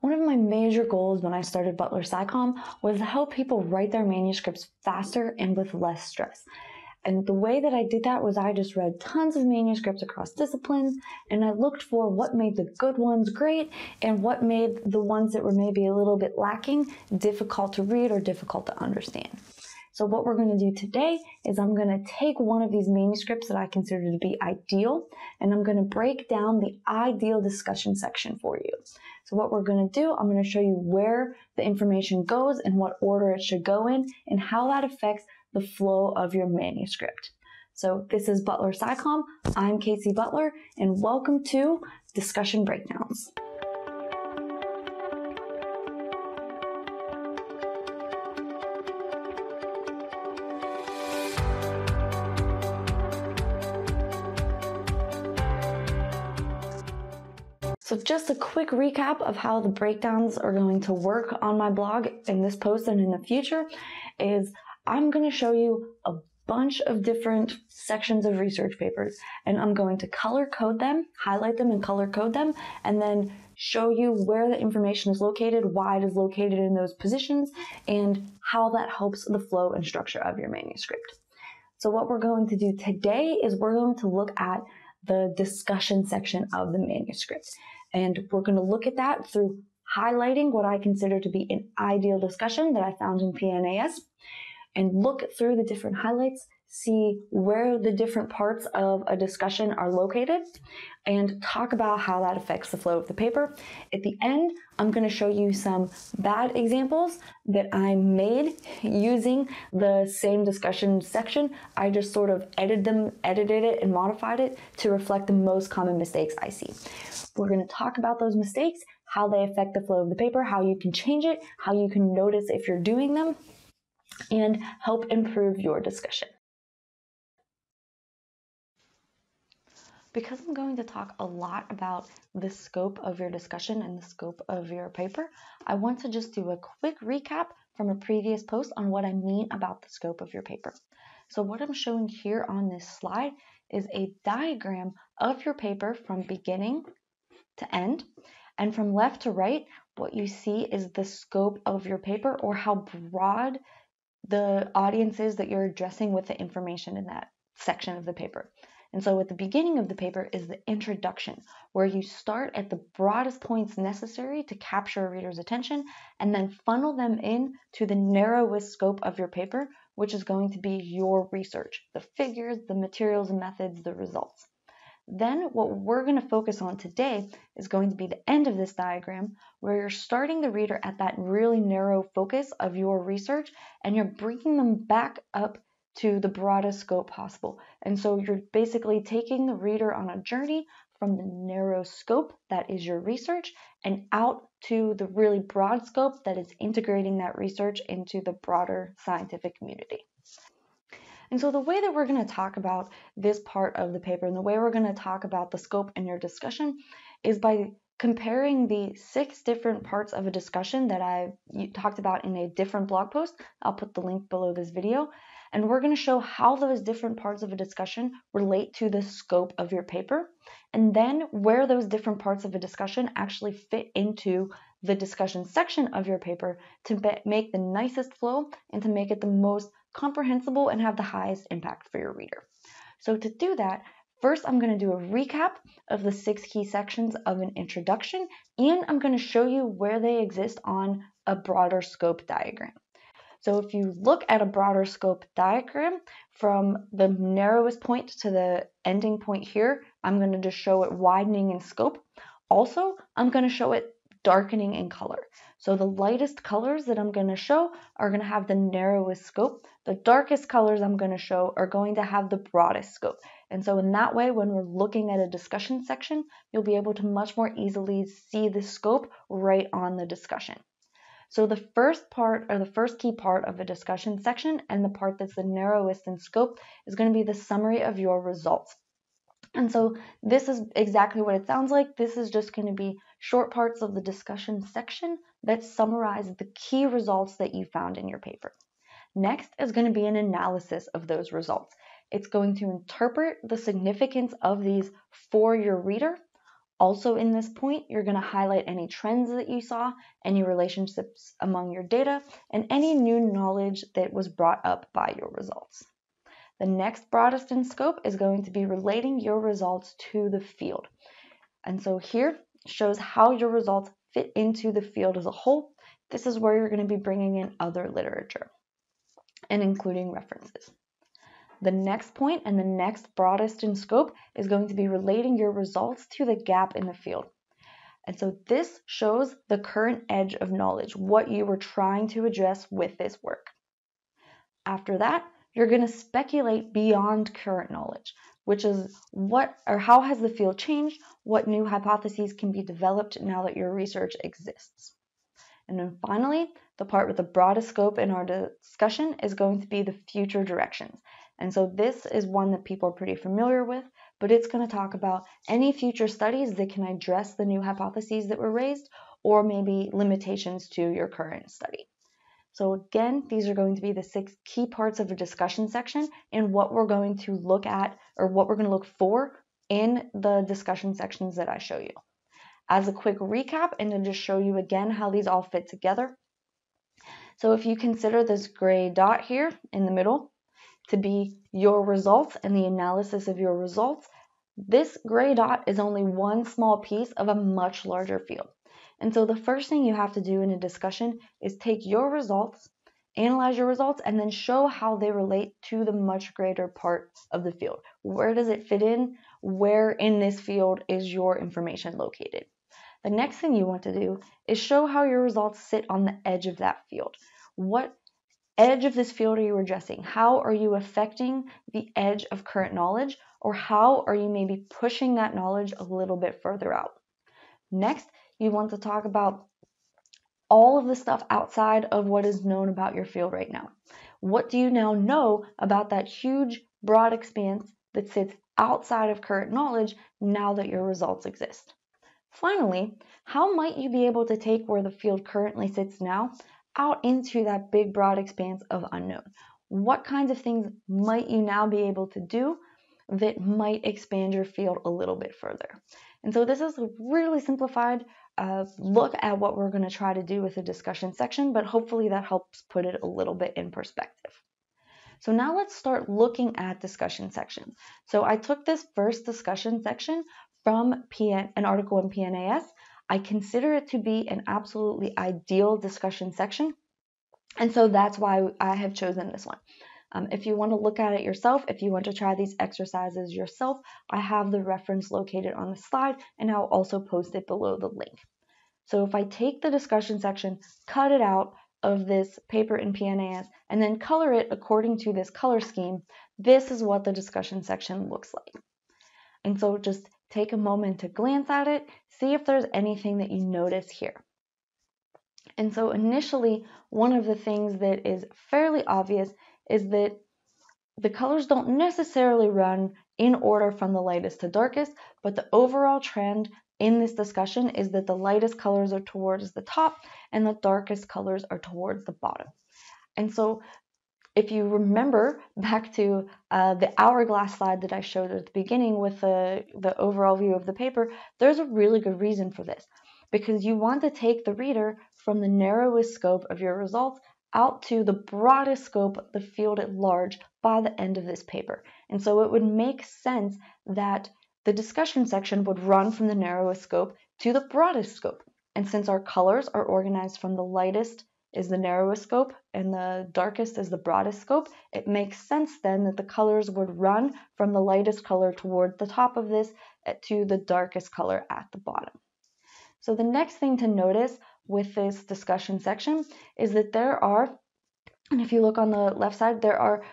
One of my major goals when I started ButlerSciComm was to help people write their manuscripts faster and with less stress. And the way that I did that was I just read tons of manuscripts across disciplines, and I looked for what made the good ones great and what made the ones that were maybe a little bit lacking difficult to read or difficult to understand. So what we're going to do today is I'm going to take one of these manuscripts that I consider to be ideal, and I'm going to break down the ideal discussion section for you. So what we're going to do, I'm going to show you where the information goes and what order it should go in and how that affects the flow of your manuscript. So this is ButlerSciComm. I'm Casey Butler, and welcome to Discussion Breakdowns. So just a quick recap of how the breakdowns are going to work on my blog in this post and in the future is I'm going to show you a bunch of different sections of research papers, and I'm going to color code them, highlight them and color code them, and then show you where the information is located, why it is located in those positions, and how that helps the flow and structure of your manuscript. So what we're going to do today is we're going to look at the discussion section of the manuscript. And we're going to look at that through highlighting what I consider to be an ideal discussion that I found in PNAS, and look through the different highlights, see where the different parts of a discussion are located, and talk about how that affects the flow of the paper. At the end, I'm going to show you some bad examples that I made using the same discussion section. I just sort of edited it and modified it to reflect the most common mistakes I see. We're going to talk about those mistakes, how they affect the flow of the paper, how you can change it, how you can notice if you're doing them, and help improve your discussion. Because I'm going to talk a lot about the scope of your discussion and the scope of your paper, I want to just do a quick recap from a previous post on what I mean about the scope of your paper. So what I'm showing here on this slide is a diagram of your paper from beginning to end, and from left to right, what you see is the scope of your paper, or how broad the audience is that you're addressing with the information in that section of the paper. And so at the beginning of the paper is the introduction, where you start at the broadest points necessary to capture a reader's attention and then funnel them in to the narrowest scope of your paper, which is going to be your research, the figures, the materials and methods, the results. Then what we're going to focus on today is going to be the end of this diagram, where you're starting the reader at that really narrow focus of your research, and you're bringing them back up to the broadest scope possible. And so you're basically taking the reader on a journey from the narrow scope that is your research and out to the really broad scope that is integrating that research into the broader scientific community. And so the way that we're going to talk about this part of the paper and the way we're going to talk about the scope in your discussion is by comparing the 6 different parts of a discussion that I talked about in a different blog post. I'll put the link below this video. And we're going to show how those different parts of a discussion relate to the scope of your paper, and then where those different parts of a discussion actually fit into the discussion section of your paper to make the nicest flow and to make it the most comprehensible and have the highest impact for your reader. So to do that, first I'm going to do a recap of the 6 key sections of an introduction, and I'm going to show you where they exist on a broader scope diagram. So if you look at a broader scope diagram, from the narrowest point to the ending point here, I'm going to just show it widening in scope. Also, I'm going to show it darkening in color. So the lightest colors that I'm going to show are going to have the narrowest scope. The darkest colors I'm going to show are going to have the broadest scope. And so in that way, when we're looking at a discussion section, you'll be able to much more easily see the scope right on the discussion. So the first part, or the first key part of a discussion section, and the part that's the narrowest in scope, is going to be the summary of your results. And so this is exactly what it sounds like. This is just going to be short parts of the discussion section that summarize the key results that you found in your paper. Next is going to be an analysis of those results. It's going to interpret the significance of these for your reader. Also in this point, you're going to highlight any trends that you saw, any relationships among your data, and any new knowledge that was brought up by your results. The next broadest in scope is going to be relating your results to the field. And so here shows how your results fit into the field as a whole. This is where you're going to be bringing in other literature and including references. The next point and the next broadest in scope is going to be relating your results to the gap in the field. And so this shows the current edge of knowledge, what you were trying to address with this work. After that, you're going to speculate beyond current knowledge, which is what or how has the field changed, what new hypotheses can be developed now that your research exists. And then finally, the part with the broadest scope in our discussion is going to be the future directions. And so this is one that people are pretty familiar with, but it's going to talk about any future studies that can address the new hypotheses that were raised, or maybe limitations to your current study. So again, these are going to be the 6 key parts of a discussion section and what we're going to look at or what we're going to look for in the discussion sections that I show you. As a quick recap and to just show you again how these all fit together. So if you consider this gray dot here in the middle to be your results and the analysis of your results, this gray dot is only one small piece of a much larger field. And so the first thing you have to do in a discussion is take your results, analyze your results, and then show how they relate to the much greater part of the field. Where does it fit in? Where in this field is your information located? The next thing you want to do is show how your results sit on the edge of that field. What edge of this field are you addressing? How are you affecting the edge of current knowledge? Or how are you maybe pushing that knowledge a little bit further out? Next, you want to talk about all of the stuff outside of what is known about your field right now. What do you now know about that huge, broad expanse that sits outside of current knowledge now that your results exist? Finally, how might you be able to take where the field currently sits now out into that big, broad expanse of unknown? What kinds of things might you now be able to do that might expand your field a little bit further? And so this is a really simplified look at what we're going to try to do with the discussion section, but hopefully that helps put it a little bit in perspective. So now let's start looking at discussion sections. So I took this first discussion section from an article in PNAS. I consider it to be an absolutely ideal discussion section, and so that's why I have chosen this one. If you want to look at it yourself, if you want to try these exercises yourself, I have the reference located on the slide, and I'll also post it below the link. So if I take the discussion section, cut it out of this paper in PNAS, and then color it according to this color scheme, this is what the discussion section looks like. And so just take a moment to glance at it, see if there's anything that you notice here. And so initially, one of the things that is fairly obvious is that the colors don't necessarily run in order from the lightest to darkest, but the overall trend in this discussion is that the lightest colors are towards the top and the darkest colors are towards the bottom. And so if you remember back to the hourglass slide that I showed at the beginning with the overall view of the paper, there's a really good reason for this, because you want to take the reader from the narrowest scope of your results out to the broadest scope of the field at large by the end of this paper. And so it would make sense that the discussion section would run from the narrowest scope to the broadest scope. And since our colors are organized from the lightest is the narrowest scope and the darkest is the broadest scope, it makes sense then that the colors would run from the lightest color toward the top of this to the darkest color at the bottom. So the next thing to notice with this discussion section is that there are, and if you look on the left side, there are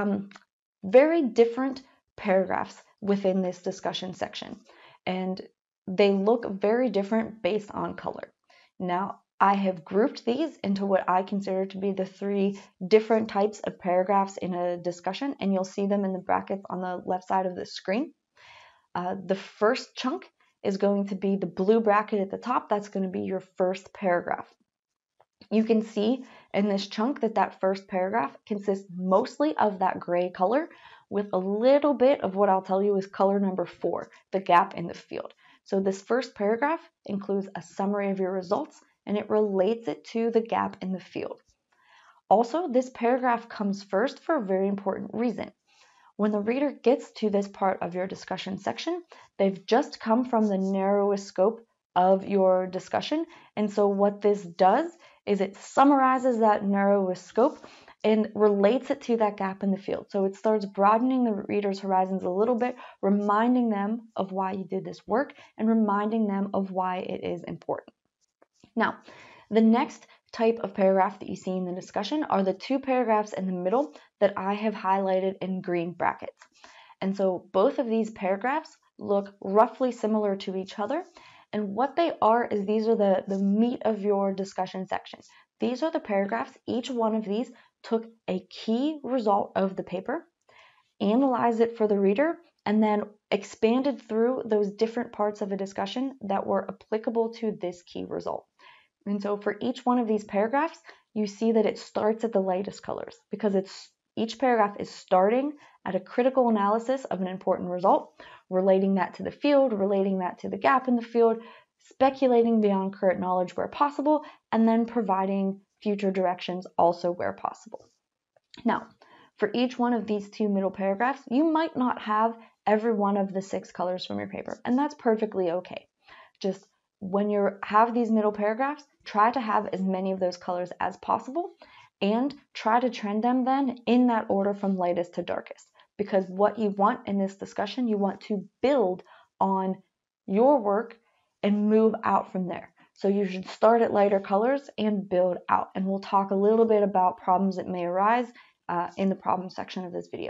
very different paragraphs within this discussion section, and they look very different based on color. Now, I have grouped these into what I consider to be the 3 different types of paragraphs in a discussion, and you'll see them in the brackets on the left side of the screen. The first chunk is going to be the blue bracket at the top. That's going to be your first paragraph. You can see in this chunk that that first paragraph consists mostly of that gray color with a little bit of what I'll tell you is color number 4, the gap in the field. So this first paragraph includes a summary of your results, and it relates it to the gap in the field. Also, this paragraph comes first for a very important reason. When the reader gets to this part of your discussion section, they've just come from the narrowest scope of your discussion. And so what this does is it summarizes that narrowest scope and relates it to that gap in the field. So it starts broadening the reader's horizons a little bit, reminding them of why you did this work and reminding them of why it is important. Now, the next type of paragraph that you see in the discussion are the two paragraphs in the middle that I have highlighted in green brackets. And so both of these paragraphs look roughly similar to each other. And what they are is these are the meat of your discussion section. These are the paragraphs. Each one of these took a key result of the paper, analyzed it for the reader, and then expanded through those different parts of a discussion that were applicable to this key result. And so for each one of these paragraphs, you see that it starts at the lightest colors because each paragraph is starting at a critical analysis of an important result, relating that to the field, relating that to the gap in the field, speculating beyond current knowledge where possible, and then providing future directions also where possible. Now, for each one of these two middle paragraphs, you might not have every one of the 6 colors from your paper, and that's perfectly okay. Just when you have these middle paragraphs, try to have as many of those colors as possible and try to trend them then in that order from lightest to darkest. Because what you want in this discussion, you want to build on your work and move out from there. So you should start at lighter colors and build out. And we'll talk a little bit about problems that may arise in the problem section of this video.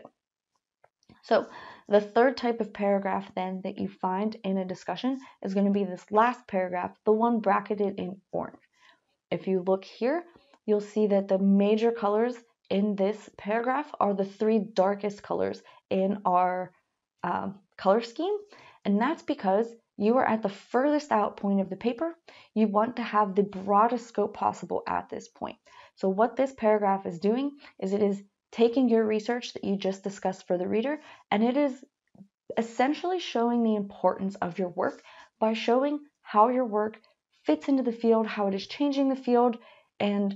So the third type of paragraph then that you find in a discussion is going to be this last paragraph, the one bracketed in orange. If you look here, you'll see that the major colors in this paragraph are the 3 darkest colors in our color scheme. And that's because you are at the furthest out point of the paper. You want to have the broadest scope possible at this point. So what this paragraph is doing is it is taking your research that you just discussed for the reader, and it is essentially showing the importance of your work by showing how your work fits into the field, how it is changing the field, and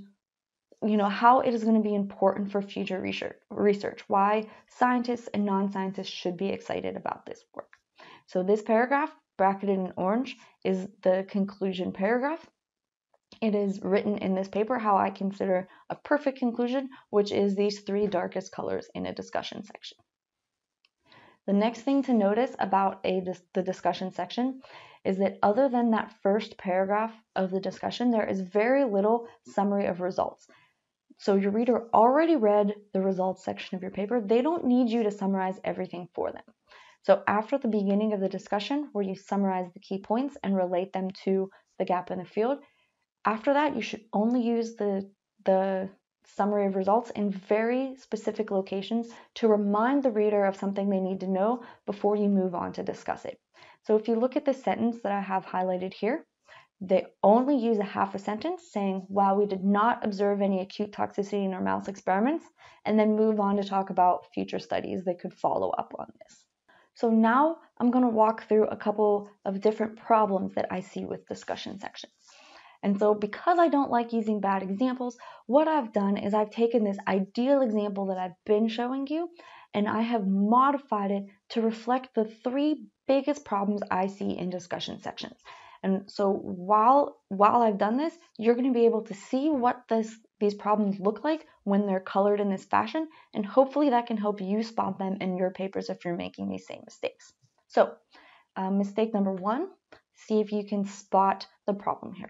how it is going to be important for future research, why scientists and non-scientists should be excited about this work. So this paragraph, bracketed in orange, is the conclusion paragraph. It is written in this paper how I consider a perfect conclusion, which is these 3 darkest colors in a discussion section. The next thing to notice about the discussion section is that other than that first paragraph of the discussion, there is very little summary of results. So your reader already read the results section of your paper. They don't need you to summarize everything for them. So after the beginning of the discussion, where you summarize the key points and relate them to the gap in the field, after that, you should only use the summary of results in very specific locations to remind the reader of something they need to know before you move on to discuss it. So if you look at the sentence that I have highlighted here, they only use a half a sentence saying, "Wow, we did not observe any acute toxicity in our mouse experiments," and then move on to talk about future studies that could follow up on this. So now I'm going to walk through a couple of different problems that I see with discussion sections. And so because I don't like using bad examples, what I've done is I've taken this ideal example that I've been showing you and I have modified it to reflect the 3 biggest problems I see in discussion sections. And so while I've done this, you're going to be able to see what these problems look like when they're colored in this fashion, and hopefully that can help you spot them in your papers if you're making these same mistakes. So mistake number 1, see if you can spot the problem here.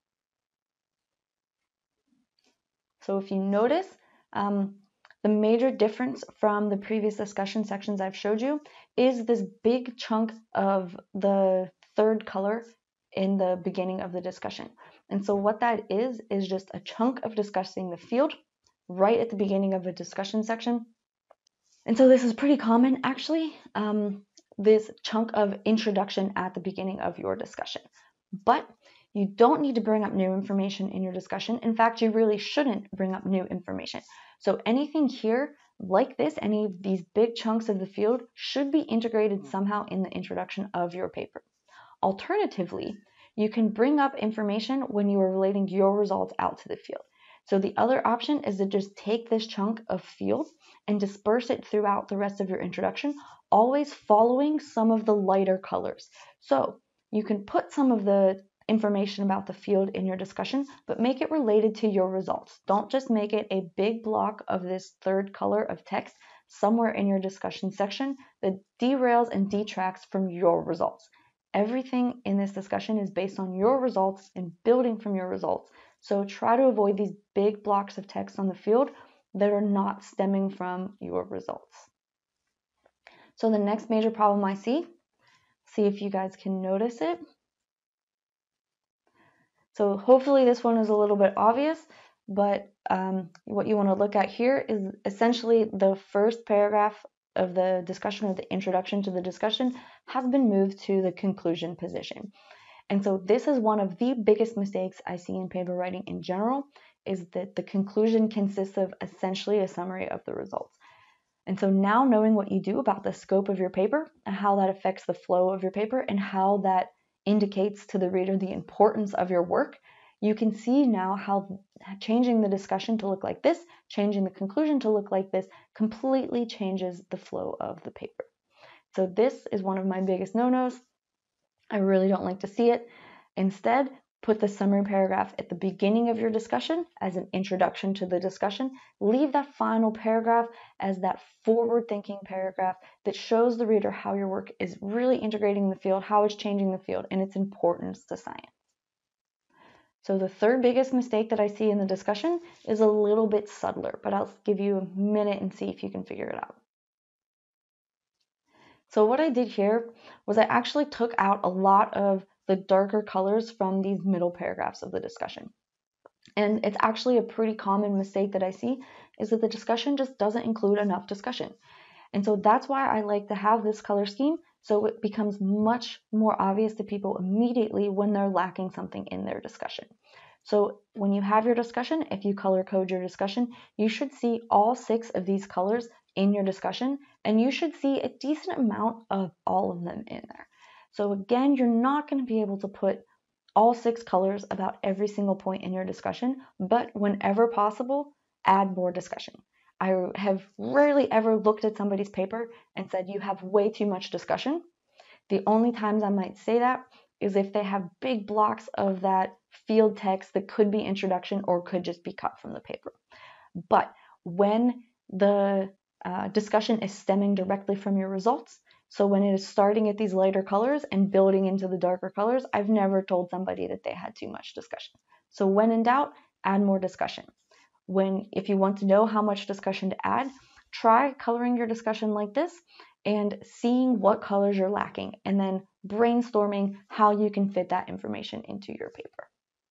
So if you notice, the major difference from the previous discussion sections I've showed you is this big chunk of the 3rd color in the beginning of the discussion. And so what that is just a chunk of discussing the field right at the beginning of a discussion section. And so this is pretty common, actually, this chunk of introduction at the beginning of your discussion. But you don't need to bring up new information in your discussion. In fact, you really shouldn't bring up new information. So anything here like this, any of these big chunks of the field, should be integrated somehow in the introduction of your paper. Alternatively, you can bring up information when you are relating your results out to the field. So the other option is to just take this chunk of field and disperse it throughout the rest of your introduction, always following some of the lighter colors. So you can put some of the information about the field in your discussion, but make it related to your results. Don't just make it a big block of this third color of text somewhere in your discussion section that derails and detracts from your results. Everything in this discussion is based on your results and building from your results. So try to avoid these big blocks of text on the field that are not stemming from your results. So the next major problem I see if you guys can notice it. So hopefully this one is a little bit obvious, but what you want to look at here is essentially the first paragraph of the discussion, or the introduction to the discussion, has been moved to the conclusion position. And so this is one of the biggest mistakes I see in paper writing in general, is that the conclusion consists of essentially a summary of the results. And so now, knowing what you do about the scope of your paper and how that affects the flow of your paper and how that indicates to the reader the importance of your work, you can see now how changing the discussion to look like this, changing the conclusion to look like this, completely changes the flow of the paper. So this is one of my biggest no-nos. I really don't like to see it. Instead, put the summary paragraph at the beginning of your discussion as an introduction to the discussion. Leave that final paragraph as that forward-thinking paragraph that shows the reader how your work is really integrating the field, how it's changing the field, and its importance to science. So the third biggest mistake that I see in the discussion is a little bit subtler, but I'll give you a minute and see if you can figure it out. So what I did here was I actually took out a lot of the darker colors from these middle paragraphs of the discussion. And it's actually a pretty common mistake that I see, is that the discussion just doesn't include enough discussion. And so that's why I like to have this color scheme, so it becomes much more obvious to people immediately when they're lacking something in their discussion. So when you have your discussion, if you color code your discussion, you should see all 6 of these colors in your discussion, and you should see a decent amount of all of them in there. So again, you're not going to be able to put all 6 colors about every single point in your discussion, but whenever possible, add more discussion. I have rarely ever looked at somebody's paper and said, you have way too much discussion. The only times I might say that is if they have big blocks of that field text that could be introduction or could just be cut from the paper. But when the discussion is stemming directly from your results, so when it is starting at these lighter colors and building into the darker colors, I've never told somebody that they had too much discussion. So when in doubt, add more discussion. If you want to know how much discussion to add, try coloring your discussion like this and seeing what colors you're lacking, and then brainstorming how you can fit that information into your paper.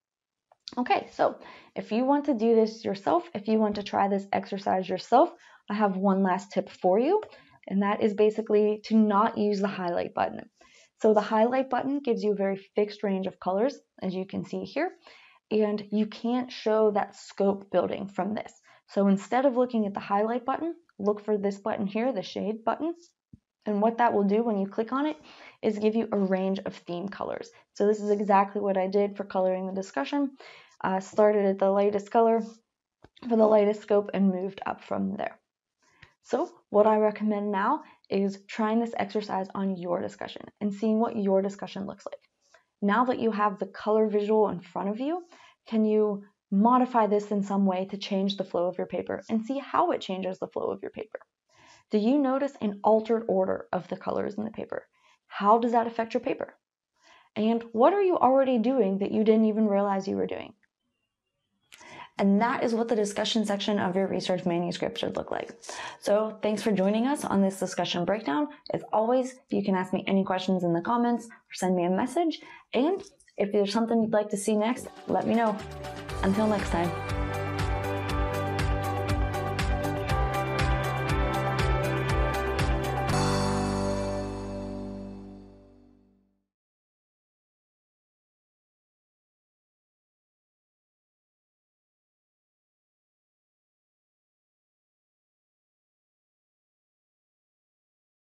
Okay, so if you want to do this yourself, if you want to try this exercise yourself, I have one last tip for you, and that is basically to not use the highlight button. So the highlight button gives you a very fixed range of colors, as you can see here, and you can't show that scope building from this. So instead of looking at the highlight button, look for this button here, the shade button. And what that will do when you click on it is give you a range of theme colors. So this is exactly what I did for coloring the discussion. Started at the lightest color for the lightest scope and moved up from there. So what I recommend now is trying this exercise on your discussion and seeing what your discussion looks like. Now that you have the color visual in front of you, can you modify this in some way to change the flow of your paper and see how it changes the flow of your paper? Do you notice an altered order of the colors in the paper? How does that affect your paper? And what are you already doing that you didn't even realize you were doing? And that is what the discussion section of your research manuscript should look like. So thanks for joining us on this discussion breakdown. As always, you can ask me any questions in the comments or send me a message. And if there's something you'd like to see next, let me know. Until next time.